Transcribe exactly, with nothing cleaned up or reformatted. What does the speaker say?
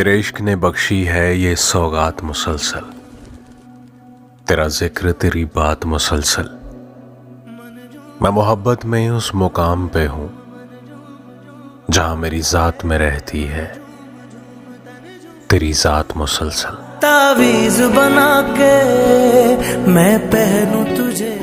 तेरे इश्क ने बख्शी है ये सौगात मुसलसल, तेरा जिक्र तेरी बात मुसलसल। मैं मोहब्बत में उस मुकाम पे हूँ जहाँ मेरी जात में रहती है तेरी जात मुसलसल। तावीज़ बना के मैं पहनूं तुझे।